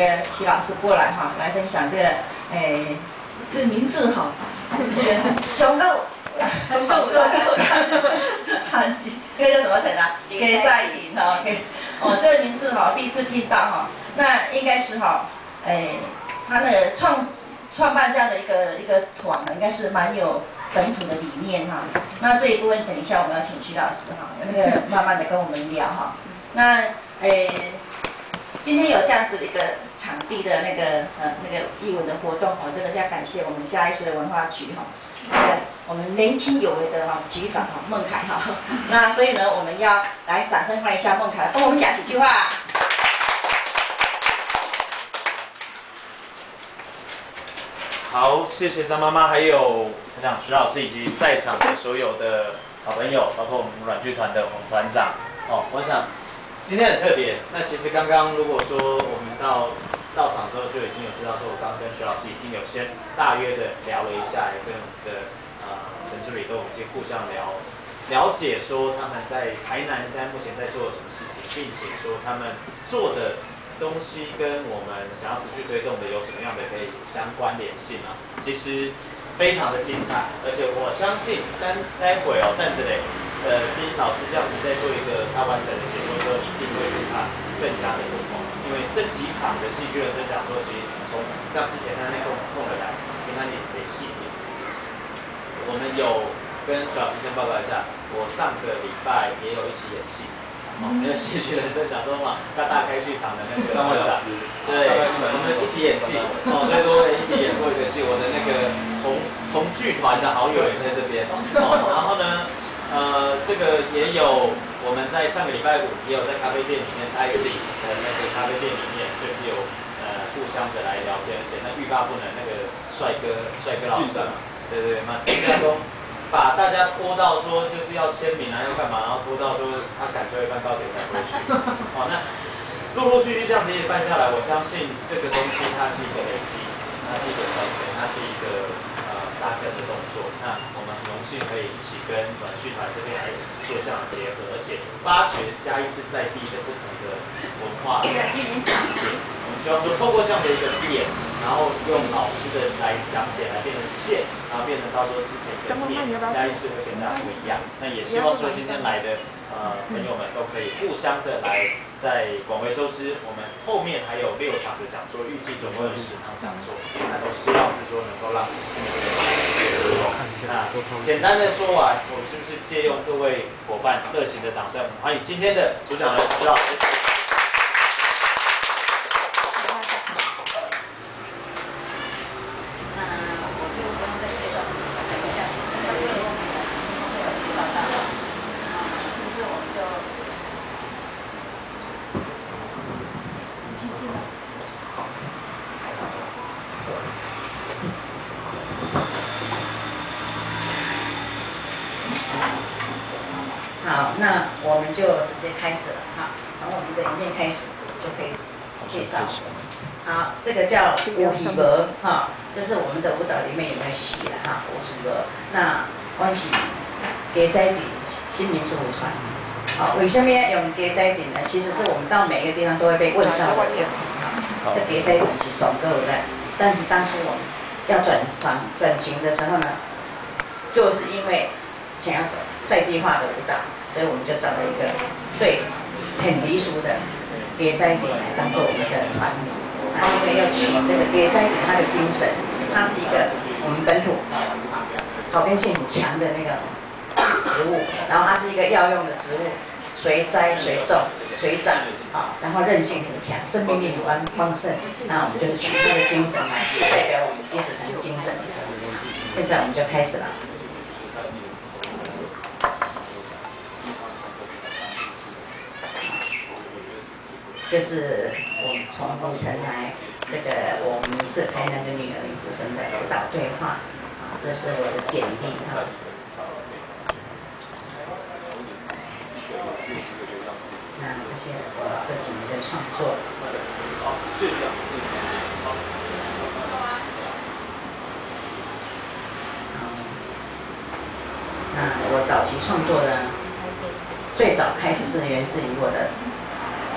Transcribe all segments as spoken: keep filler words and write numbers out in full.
个徐老师过来哈，来分享这个，诶，这名字哈，这个熊狗，熊狗，熊狗，韩籍，那个叫什么城啊？给赛营哈，给，哦，这个名字哈，第一次听到哈，那应该是哈，诶，他的创创办这样的一个一个团呢，应该是蛮有本土的理念哈。那这一部分等一下我们要请徐老师哈，那个慢慢的跟我们聊哈。那诶。今天有这样子的一个场地的那个呃那个艺文的活动哦，真的是要感谢我们嘉义市的文化局哈，呃我们年轻有为的哈局长哈孟凯哈，那所以呢我们要来掌声欢迎一下孟凯，帮我们讲几句话。 好，谢谢张妈妈，还有我想徐老师以及在场的所有的好朋友，包括我们软剧团的洪团长哦，我想。今天很特别，那其实刚刚如果说我们到到场之后就已经有知道说，我刚刚跟徐老师已经有先大约的聊了一下，也跟我们的呃陈助理都已经互相聊了解说他们在台南现在目前在做什么事情，并且说他们做的东西跟我们想要持续推动的有什么样的可以相关联性啊？其实非常的精彩，而且我相信待待会哦，蛋子嘞。呃，听老师这样子在做一个他完整的解说之后，一定会对他更加的不同。因为这几场的戏剧的真讲座，其实从像之前他那空空了来，跟他也得细一点。我们有跟徐老师先报告一下，我上个礼拜也有一起演戏，哦，因为戏剧人生讲座嘛，大大开剧场的那个会长，对，我们一起演戏，哦，所以说一起演过一个戏，我的那个同同剧团的好友也在这边，哦，然后呢。呃，这个也有，我们在上个礼拜五也有在咖啡店里面 ，I C 的那个咖啡店里面，就是有呃互相的来聊天，而且那欲罢不能那个帅哥帅哥老师嘛，对对对，那金家公把大家拖到说就是要签名啊，要干嘛，然后拖到说他赶最后一班高铁才回去，好，那陆陆续续这样子一办下来，我相信这个东西它是一个累积，它是一个传承，它是一个呃扎根的动作，那我们。荣幸可以一起跟软剧团这边来做这样的结合，而且发掘嘉义市在地的不同的文化的点。我们希望说，透过这样的一个点，然后用老师的来讲解，来变成线，然后变成到说之前跟面，嘉义市会跟大家不一样。那也希望说今天来的呃朋友们都可以互相的来在广为周知。我们后面还有六场的讲座，预计总共有十场讲座，那都希望是说能够让市民朋友们。那简单的说完，我们是不是借用各位伙伴热情的掌声，欢迎今天的主讲人徐老师。 好，那我们就直接开始了哈，从我们的影片开始就可以介绍。好，这个叫舞戏无哈，就是我们的舞蹈里面有没有戏了哈，舞戏无。那我是嘉西镇新民主舞团。好，为什么要用嘉西镇呢？其实是我们到每个地方都会被问到的一个题哈。这嘉西镇是上够的，但是当初我们要转转转型的时候呢，就是因为想要走在地化的舞蹈。所以我们就找了一个最很离俗的嘉西镇来当做我们的团名。那因为要取这个嘉西镇它的精神，它是一个我们本土好根性很强的那个植物，然后它是一个药用的植物，随栽随种随长啊，然后韧性很强，生命力很旺盛。那我们就是取它的精神来代表我们基石城的精神。现在我们就开始了。这是我们从古城来，这个我们是台南的女儿与古城的舞蹈对话，啊，这是我的简历哈。那这些我这几年的创作。好，谢谢。那我早期创作呢，最早开始是源自于我的。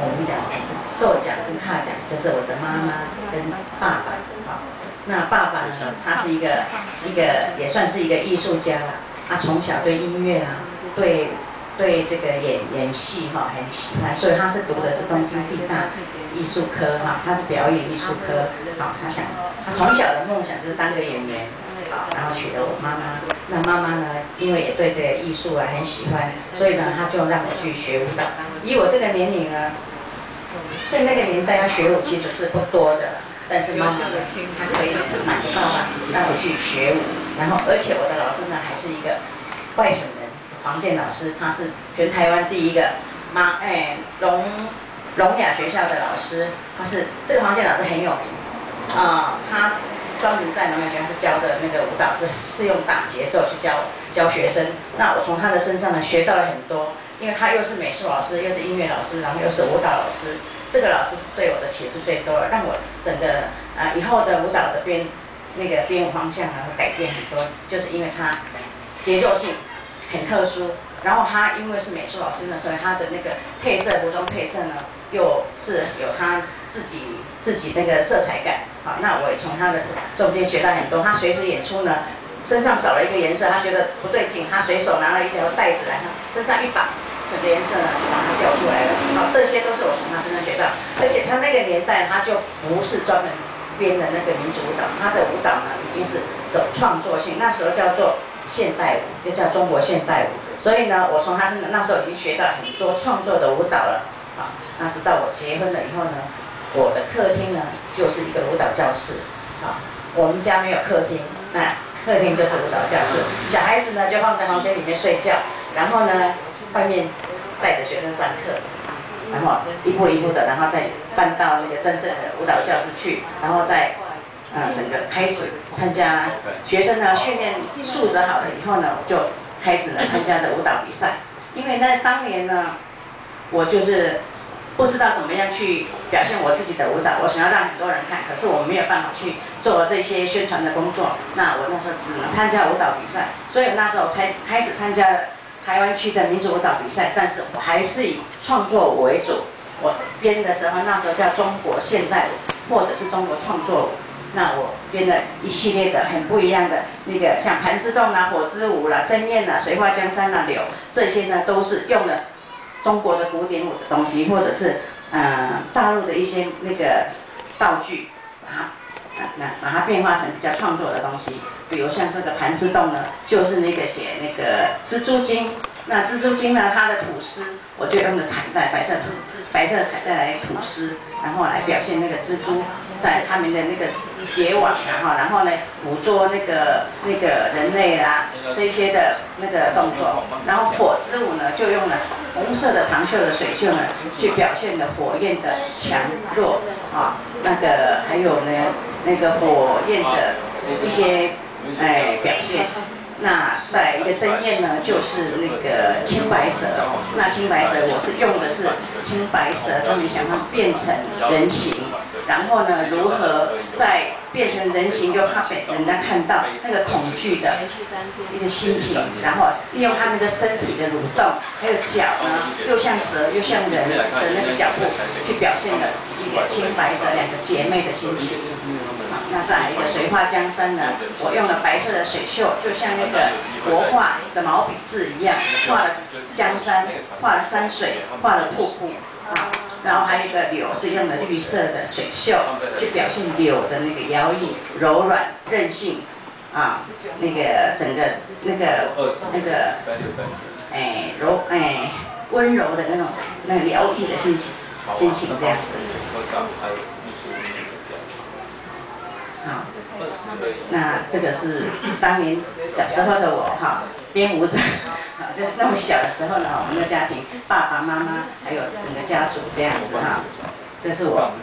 我们讲的是豆讲跟卡讲，就是我的妈妈跟爸爸。好，那爸爸呢，他是一个一个也算是一个艺术家啦。他从小对音乐啊，对对这个演演戏哈、很喜欢，所以他是读的是东京帝大艺术科哈，他是表演艺术科。好，他想他从小的梦想就是当个演员。好，然后娶了我妈妈。那妈妈呢，因为也对这个艺术啊很喜欢，所以呢，她就让我去学舞蹈。以我这个年龄呢，在那个年代要学舞其实是不多的，但是妈妈呢，她可以买个爸爸让我去学舞。然后，而且我的老师呢，还是一个外省人，黄健老师，他是全台湾第一个妈哎聋聋哑学校的老师。他是这个黄健老师很有名啊、呃，他。专门在农业学校是教的那个舞蹈是是用打节奏去教教学生。那我从他的身上呢学到了很多，因为他又是美术老师，又是音乐老师，然后又是舞蹈老师。这个老师对我的启示最多了，让我整个啊、呃、以后的舞蹈的编那个编舞方向呢会改变很多，就是因为他节奏性很特殊。然后他因为是美术老师呢，所以他的那个配色服装配色呢又是有他自己自己那个色彩感。好，那我也从他的中间学到很多。他随时演出呢，身上少了一个颜色，他觉得不对劲，他随手拿了一条带子来，他身上一绑，整个颜色呢就把它掉出来了。好，这些都是我从他身上学到。而且他那个年代他就不是专门编的那个民族舞蹈，他的舞蹈呢已经是走创作性，那时候叫做现代舞，就叫中国现代舞。所以呢，我从他身上那时候已经学到很多创作的舞蹈了。好，那直到我结婚了以后呢，我的客厅呢就是一个舞蹈教室。好，我们家没有客厅，那客厅就是舞蹈教室。小孩子呢就放在房间里面睡觉，然后呢外面带着学生上课，然后一步一步的，然后再搬到那个真正的舞蹈教室去，然后再呃整个开始参加学生呢训练素质好了以后呢，我就开始了参加的舞蹈比赛。因为在当年呢，我就是不知道怎么样去表现我自己的舞蹈，我想要让很多人看，可是我没有办法去做这些宣传的工作。那我那时候只能参加舞蹈比赛，所以那时候才开始参加台湾区的民族舞蹈比赛，但是我还是以创作舞为主。我编的时候，那时候叫中国现代舞，或者是中国创作舞。那我编了一系列的很不一样的那个，像盘丝洞啦、火之舞啦、针鼹啦、水画江山啦、柳，这些呢都是用了中国的古典舞的东西，或者是呃大陆的一些那个道具，把它那把它变化成比较创作的东西。比如像这个盘丝洞呢，就是那个写那个蜘蛛精。那蜘蛛精呢，它的吐丝，我就用的彩带，白色吐白色的彩带来吐丝，然后来表现那个蜘蛛在他们的那个结网，然后然后呢捕捉那个那个人类啦这一些的那个动作。然后火之舞呢，就用了红色的长袖的水袖呢，去表现了火焰的强弱啊，那个还有呢那个火焰的一些哎表现。那再来一个针鼹呢，就是那个青白蛇。那青白蛇我是用的是青白蛇，让你想它变成人形，然后呢，如何在变成人形又怕被人家看到那个恐惧的一个心情，然后利用他们的身体的蠕动，还有脚呢，又像蛇又像人的那个脚步，去表现了一个青白蛇两个姐妹的心情。好，那再来一个水画江山呢，我用了白色的水袖，就像那个国画的毛笔字一样，画了江山，画了山水，画了瀑布啊。然后还有一个柳是用了绿色的水袖，去表现柳的那个摇曳、柔软、韧性啊，那个整个那个那个哎柔哎温柔的那种那个疗愈的心情心情这样子。好，那这个是当年小时候的我哈，编舞者，啊，就是那么小的时候呢，我们的家庭，爸爸妈妈还有整个家族这样子哈，这是我，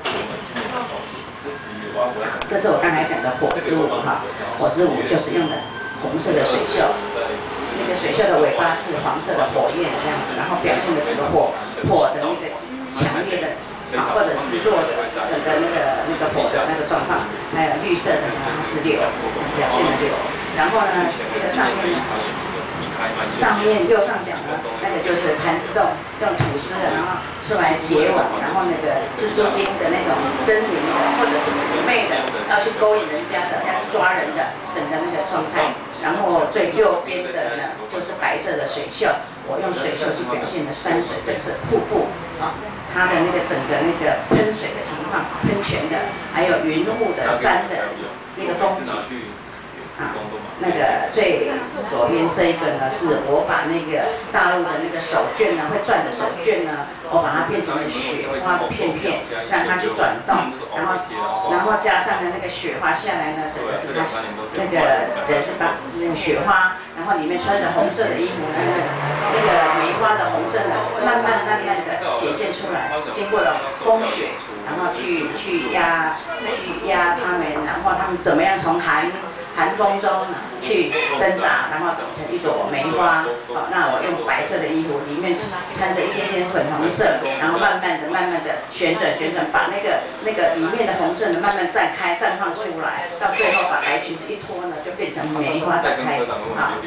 这是我刚才讲的火之舞哈，火之舞就是用的红色的水袖，那个水袖的尾巴是黄色的火焰这样子，然后表现的这个火火的那个强烈的。啊，或者是弱的，整个那个那个火的那个状况，还有绿色的呢，它是柳，表现的柳。然后呢，这个上面呢， 上面右上角的那个就是盘丝洞，用吐司的，然后出来结网，然后那个蜘蛛精的那种狰狞的，或者是妩媚的，要去勾引人家的，要去抓人的，整个那个状态。然后最右边的呢，就是白色的水袖，我用水袖去表现的山水，这个是瀑布啊，它的那个整个那个喷水的情况，喷泉的，还有云雾的山的那个风景。啊，那个最左边这一个呢，是我把那个大陆的那个手绢呢，会转的手绢呢，我把它变成了雪花的片片，让它去转动，然后然后加上呢那个雪花下来呢，整个是它那个人是把那个雪花，然后里面穿着红色的衣服，那个那个梅花的红色的，慢慢慢慢的显现出来，经过了风雪，然后去去压去压他们，然后他们怎么样从寒。寒风中去挣扎，然后长成一朵梅花。好，那我用白色的衣服，里面掺着一点点粉红色，然后慢慢的、慢慢的旋转、旋转，把那个那个里面的红色呢慢慢绽开、绽放出来，到最后把白裙子一脱呢，就变成梅花展开。好。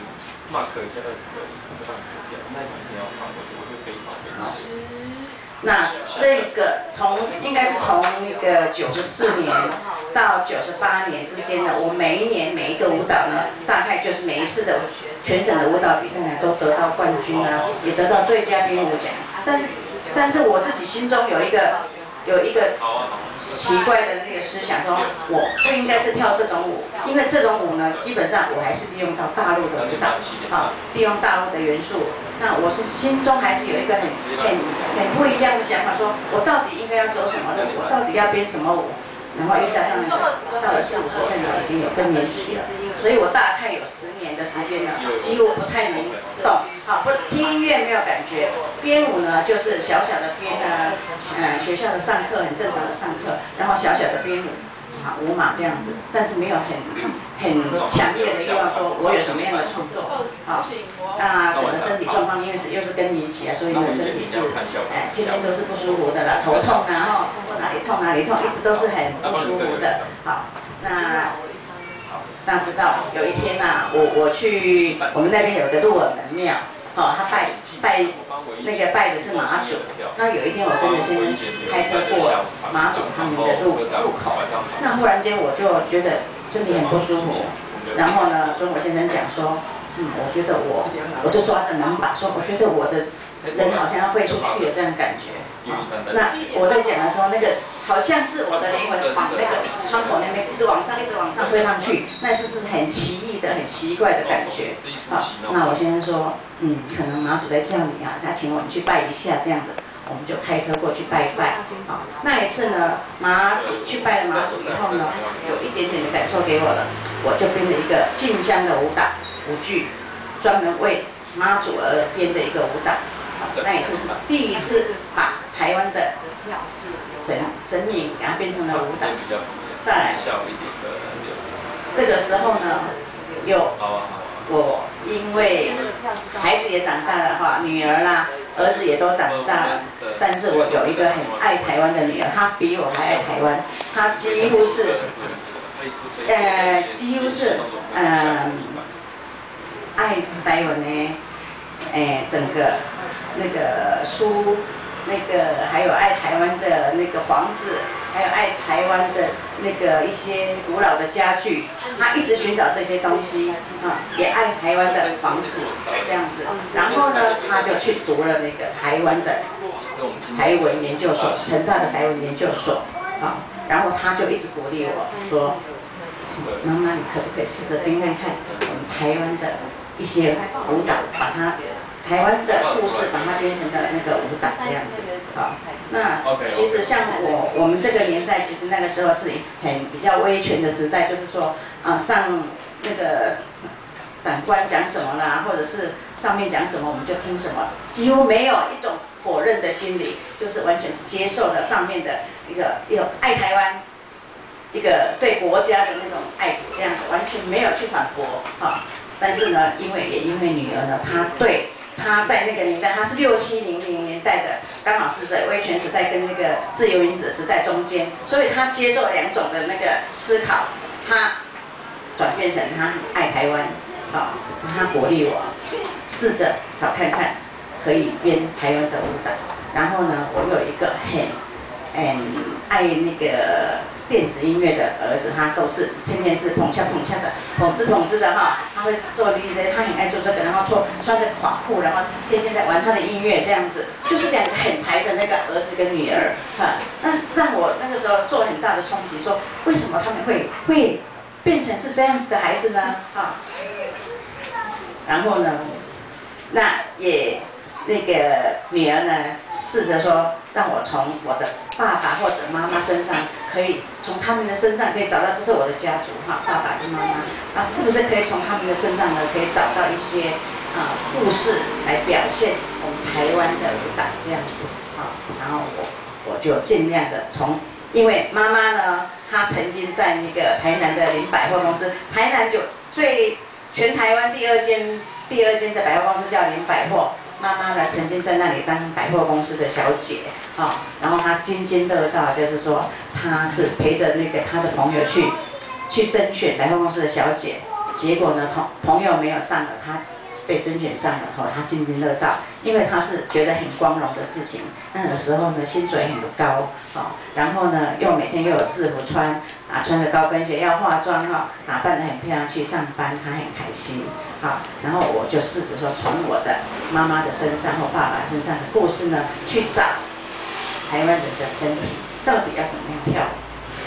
那这个从应该是从那个九十四年到九十八年之间呢，我每一年每一个舞蹈呢，大概就是每一次的全省的舞蹈比赛呢，都得到冠军啊，也得到最佳编舞奖。但是，但是我自己心中有一个有一个奇怪的那个思想，说我不应该是跳这种舞，因为这种舞呢，基本上我还是利用到大陆的舞蹈，啊，利用大陆的元素。那我是心中还是有一个很很很不一样的想法，说我到底应该要走什么路，我到底要编什么舞，然后又加上那个到了四五十岁呢，已经有更年期了，所以我大概有十年的时间呢，几乎不太能动。好，不听音乐没有感觉，编舞呢就是小小的编啊，嗯，学校的上课很正常的上课，然后小小的编舞。啊，舞马这样子，但是没有很很强烈的欲望说我有什么样的创作，好，那整个身体状况因为是又是更年期啊，所以呢身体是哎天天都是不舒服的啦，头痛啊，然后哪里痛哪里痛，一直都是很不舒服的。好，那大家知道有一天呐、啊，我我去我们那边有个鹿耳门庙。哦，他拜拜那个拜的是马祖，那有一天我跟着先生开车过马祖他们的路路口，那忽然间我就觉得身体很不舒服，然后呢跟我先生讲说，嗯，我觉得我我就抓着门把说，我觉得我的人好像要飞出去的这样感觉。哦、那我在讲的时候，那个好像是我的灵魂往那个窗口那边一直往上，一直往上飞上去，那是是很奇异的、很奇怪的感觉。好，那我先生说，嗯，可能马祖在叫你啊，他请我们去拜一下这样子，我们就开车过去拜一拜。好，那一次呢，马祖去拜了马祖以后呢，有一点点的感受给我了，我就编了一个进香的舞蹈舞剧，专门为妈祖而编的一个舞蹈。那一次是第一次把台湾的神神明给它变成了舞蹈。再来，这个时候呢，有我因为孩子也长大了哈，女儿啦、儿子也都长大了，但是我有一个很爱台湾的女儿，她比我还爱台湾，她几乎是，呃，几乎是，嗯、呃，爱台湾呢，哎，整个。那个书，那个还有爱台湾的那个房子，还有爱台湾的那个一些古老的家具，他一直寻找这些东西啊，也爱台湾的房子这样子。然后呢，他就去读了那个台湾的台文研究所，成大的台文研究所啊。然后他就一直鼓励我说：“妈妈，你可不可以试着听看看我们台湾的一些舞蹈，把它。”台湾的故事把它编成的那个舞蹈这样子，好，那其实像我我们这个年代，其实那个时候是很比较威权的时代，就是说啊上那个长官讲什么啦，或者是上面讲什么我们就听什么，几乎没有一种否认的心理，就是完全是接受了上面的一个一种爱台湾，一个对国家的那种爱，这样子完全没有去反驳啊。但是呢，因为也因为女儿呢，她对。他在那个年代，他是六七零零年代的，刚好是在威权时代跟那个自由原子的时代中间，所以他接受两种的那个思考，他转变成他爱台湾， 啊，他鼓励我试着找看看可以编台湾的舞蹈。然后呢，我有一个很很爱那个电子音乐的儿子，他都是天天是捧恰捧恰的，捧之捧之的哈，他会做 D J， 他很爱做这个，然后穿穿着垮裤，然后天天在玩他的音乐这样子，就是两个很台的那个儿子跟女儿哈。那让我那个时候受很大的冲击，说为什么他们会会变成是这样子的孩子呢？啊，然后呢，那也。那个女儿呢，试着说让我从我的爸爸或者妈妈身上，可以从他们的身上可以找到，这是我的家族哈，爸爸跟妈妈，那是不是可以从他们的身上呢，可以找到一些啊、呃、故事来表现我们台湾的舞蹈这样子啊？然后我我就尽量的从，因为妈妈呢，她曾经在那个台南的林百货公司，台南就最全台湾第二间第二间的百货公司叫林百货。妈妈呢，曾经在那里当百货公司的小姐，啊、哦，然后她津津乐道，就是说她是陪着那个她的朋友去去甄选百货公司的小姐，结果呢，同朋友没有上了，她被甄选上了后，她津津乐道，因为她是觉得很光荣的事情。那个时候呢，薪水很高，哦，然后呢，又每天又有制服穿，啊，穿着高跟鞋，要化妆哈、哦，打扮得很漂亮去上班，她很开心。好，然后我就试着说，从我的妈妈的身上或爸爸身上的故事呢，去找台湾人的身体到底要怎么样跳舞。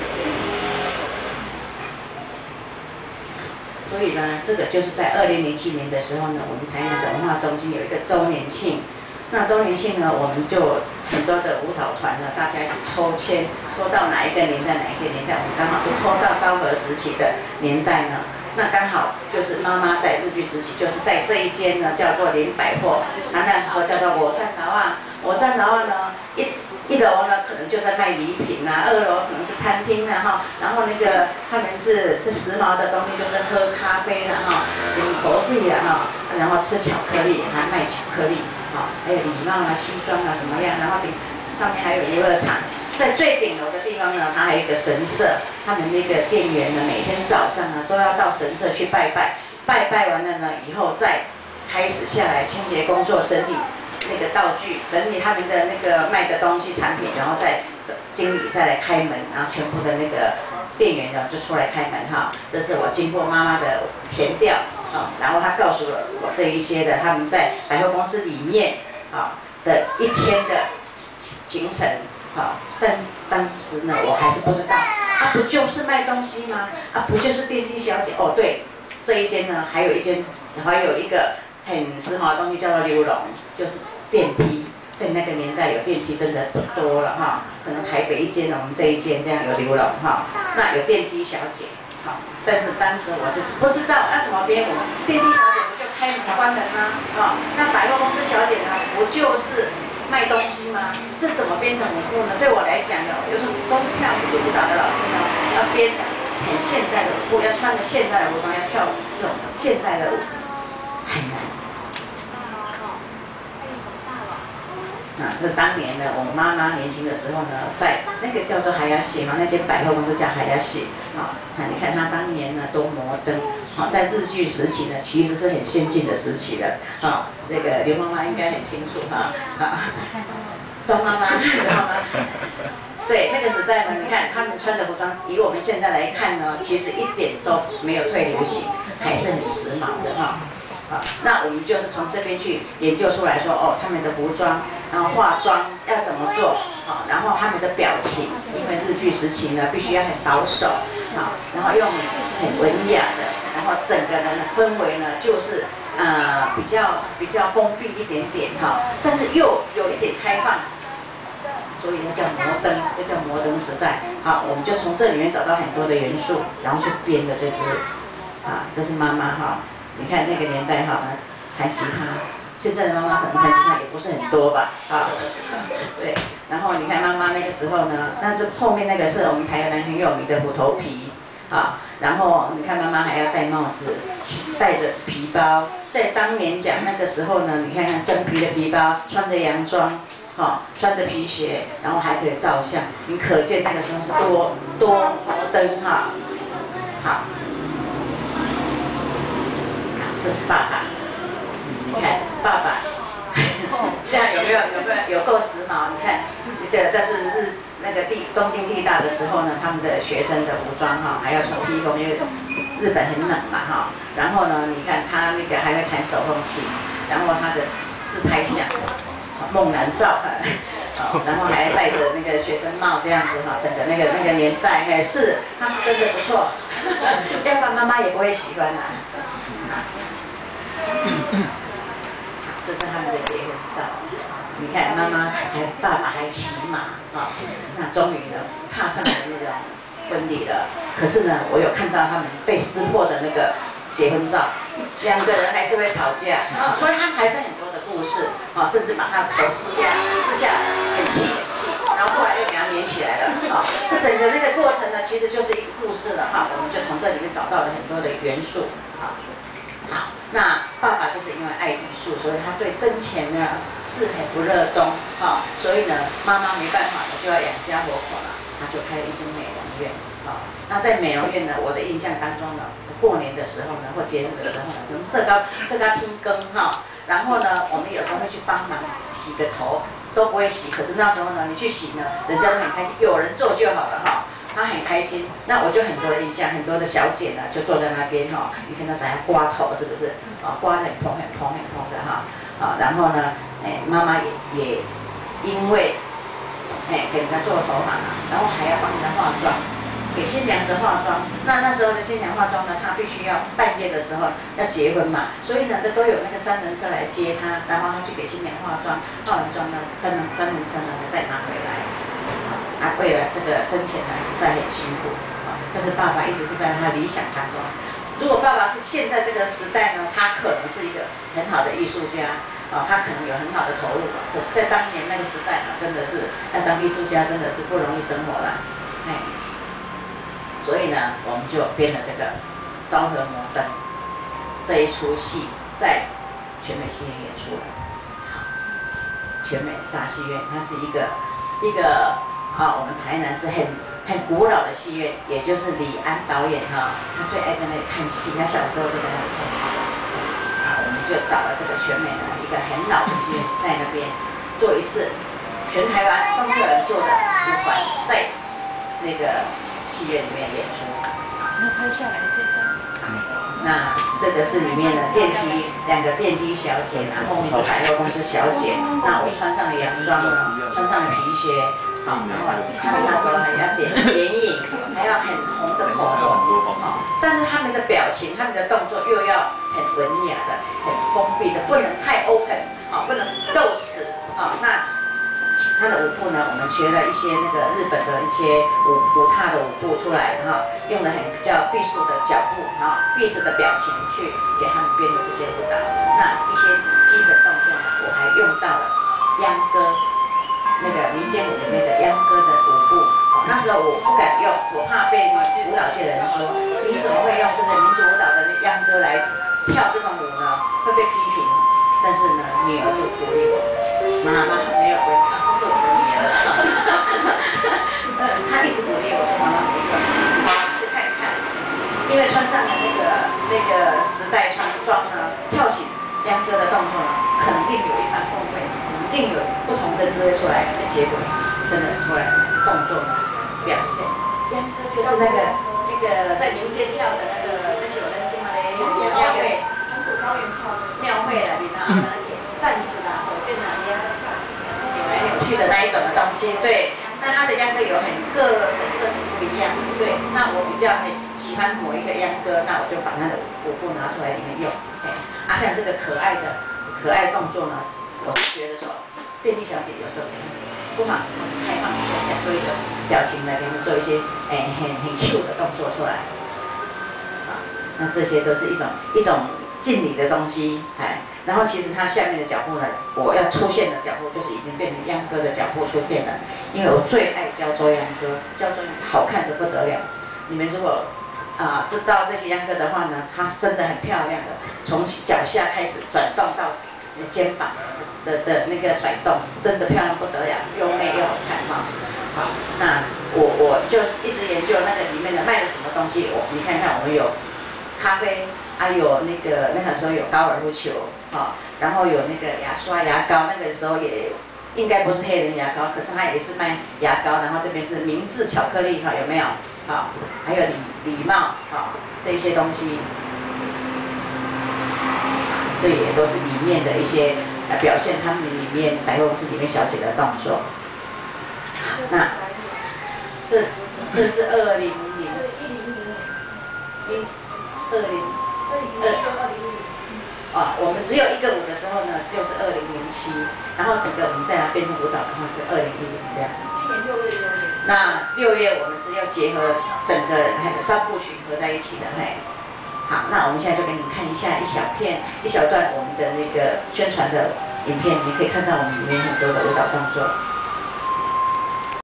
所以呢，这个就是在二零零七年的时候呢，我们台南的文化中心有一个周年庆。那周年庆呢，我们就很多的舞蹈团呢，大家一起抽签，抽到哪一个年代哪一个年代，我们刚好就抽到昭和时期的年代呢。那刚好就是妈妈在日据时期，就是在这一间呢叫做林百货，那那时候叫做我站楼啊，我站楼啊呢一一楼呢可能就在卖礼品啊，二楼可能是餐厅啊哈，然后那个他们是是时髦的东西，就是喝咖啡啦哈，饮咖啡啊哈，然后吃巧克力，还卖巧克力啊，还有礼帽啊、西装啊怎么样，然后顶上面还有游乐场。在最顶楼的地方呢，它还有一个神社，他们那个店员呢，每天早上呢都要到神社去拜拜，拜拜完了呢以后再开始下来清洁工作，整理那个道具，整理他们的那个卖的东西产品，然后再经理再来开门，然后全部的那个店员呢就出来开门哈。这是我经过妈妈的填调啊，然后她告诉了我这一些的他们在百货公司里面啊的一天的行程。好，但当时呢，我还是不知道，啊，不就是卖东西吗？啊，不就是电梯小姐？哦，对，这一间呢，还有一间，还有一个很时髦的东西叫做溜龙，就是电梯。在那个年代有电梯真的不多了哈，可能台北一间，我们这一间这样有溜龙哈，那有电梯小姐，好，但是当时我就不知道要怎么编舞，电梯小姐不就开门关门吗？啊，那百货公司小姐呢，不就是卖东西吗？这怎么编成舞步呢？对我来讲呢，有时候都是跳民族舞蹈的老师呢，要编成很现代的舞步，要穿着现代的服装，要跳这种现代的舞，很难。那是当年呢，我妈妈年轻的时候呢，在那个叫做海雅西嘛，那间百货公司叫海雅西啊。那你看她当年呢多摩登，啊，在日据时期呢，其实是很先进的时期的啊。这个刘妈妈应该很清楚哈啊。张妈妈，张妈妈，对那个时代呢，你看他们穿的服装，以我们现在来看呢，其实一点都没有退流行，还是很时髦的哈。啊，那我们就是从这边去研究出来说，哦，他们的服装，然后化妆要怎么做，啊，然后他们的表情，因为日据时期呢，必须要很保守，啊，然后用很文雅的，然后整个人的氛围呢，就是呃比较比较封闭一点点哈，但是又有一点开放，所以呢叫摩登，这叫摩登时代。好，我们就从这里面找到很多的元素，然后去编的这支，啊，这是妈妈哈。你看那个年代哈，弹吉他，现在的妈妈可能弹吉他也不是很多吧，啊，对。然后你看妈妈那个时候呢，那是后面那个是我们台南很有名的虎头皮，啊，然后你看妈妈还要戴帽子，带着皮包，在当年讲那个时候呢，你看看真皮的皮包，穿着洋装，哈，穿着皮鞋，然后还可以照相，你可见那个时候是多多摩登哈，好。 这是爸爸，你看爸爸，这样有没有有没有有够时髦？你看，这个这是日那个地东京地大的时候呢，他们的学生的服装哈，还要穿披风，因为日本很冷嘛哈。然后呢，你看他那个还会弹手风琴，然后他的自拍相，猛男照。哦，然后还戴着那个学生帽这样子哈，整个那个那个年代，哎，是他们真的不错，要不然妈妈也不会喜欢啦。这是他们的结婚照，你看妈妈还爸爸还骑马啊，那终于呢踏上了那个婚礼了。可是呢，我有看到他们被撕破的那个结婚照，两个人还是会吵架啊，所以他们还是很多的故事啊，甚至把他的头撕掉撕下来，很气很气，然后后来又给他粘起来了啊。那整个那个过程呢，其实就是一个故事了哈，我们就从这里面找到了很多的元素啊。好，那爸爸就是因为爱艺术，所以他对挣钱呢是很不热衷啊，所以呢妈妈没办法了，就要养家活口了，他就开了一间美容院啊。那在美容院呢，我的印象当中呢，过年的时候呢，或节日的时候呢，怎么这个这个听更哈，然后呢，我们有时候会去帮忙洗个头，都不会洗，可是那时候呢，你去洗呢，人家都很开心，有人做就好了哈。他很开心，那我就很多的印象，很多的小姐呢就坐在那边哈，你看到谁还刮头是不是？啊，刮得很蓬很蓬很蓬的哈，啊，然后呢，哎，妈妈也也因为哎给人家做头发嘛，然后还要帮人家化妆，给新娘子化妆。那那时候的新娘化妆呢，她必须要半夜的时候要结婚嘛，所以呢都有那个三轮车来接她，然后她去给新娘化妆，化完妆呢，三轮三轮车呢再拿回来。啊，为了这个挣钱呢，实在很辛苦啊。但是爸爸一直是在他理想当中。如果爸爸是现在这个时代呢，他可能是一个很好的艺术家啊，他可能有很好的投入。可是，在当年那个时代呢，真的是要当艺术家，真的是不容易生活啦。哎，所以呢，我们就编了这个《昭和摩登》这一出戏，在全美戏院演出了。好，全美大戏院，它是一个。一个啊，我们台南是很很古老的戏院，也就是李安导演哈、啊，他最爱在那里看戏，他小时候就在那里看戏。啊，我们就找了这个全美的一个很老的戏院，在那边做一次全台湾都没有人做的舞团，在那个戏院里面演出。 那拍下来这张。 那这个是里面的电梯，两个电梯小姐，然后后面是百货公司小姐。那我穿上了洋装呢，穿上了皮鞋，好，然后他们那时候还要点眼影，还要很红的口红，好，但是他们的表情、他们的动作又要很文雅的、很封闭的，不能太 open， 好，不能露齿，好，那。他的舞步呢，我们学了一些那个日本的一些舞舞踏的舞步出来哈，用了很比较避暑的脚步哈，避暑的表情去给他们编的这些舞蹈。那一些基本动作呢，我还用到了秧歌，那个民间舞里面的秧歌的舞步。那时候我不敢用，我怕被舞蹈界的人说，你怎么会用这个民族舞蹈的秧歌来跳这种舞呢？会被批评。但是呢，女儿就鼓励我，妈妈没有违抗，这是我的女儿。她一直鼓励我说：“妈妈没关系，好试看看。”因为穿上了那个那个时代穿装呢，跳起秧歌的动作呢，肯定有一番风味，肯定有不同的滋味出来的结果，真的出来动作呢表现。秧歌就是那个那个在民间跳的那个那些有人经嘛嘞，庙会。高原炮庙会里面啊，站子啦、手绢啊，这样扭来扭去的那一种的东西，对。那它的秧歌有很个性，个性不一样，对。那我比较很喜欢某一个秧歌，那我就把它的舞步拿出来里面用。哎，啊，像这个可爱的可爱动作呢，我是觉得说，电梯小姐有时候不妨开放一下，做一个表情来给你们做一些哎很很 Q 的动作出来。啊，那这些都是一种一种。敬礼的东西，哎，然后其实它下面的脚步呢，我要出现的脚步就是已经变成秧歌的脚步出现了，因为我最爱胶州秧歌，胶州好看得不得了。你们如果啊、呃、知道这些秧歌的话呢，它是真的很漂亮的，从脚下开始转动到你的肩膀的的那个甩动，真的漂亮不得了，又美又好看哈。好，那我我就一直研究那个里面的卖的什么东西，我你看看我们有。 咖啡，还、啊、有那个那个时候有高尔夫球，哈、哦，然后有那个牙刷、牙膏，那个时候也应该不是黑人牙膏，可是它也是卖牙膏，然后这边是明治巧克力，哈、哦，有没有？好、哦，还有礼礼帽，好、哦，这一些东西，这也都是里面的一些呃表现他们里面百货公司里面小姐的动作。好，那这这是二零零一二零二啊，我们只有一个舞的时候呢，就是二零零七，然后整个我们再来变成舞蹈的话是二零一零这样子。 今年六月六月。 那六月我们是要结合整个三部曲合在一起的，嘿。好，那我们现在就给你们看一下一小片一小段我们的那个宣传的影片，你可以看到我们里面很多的舞蹈动作。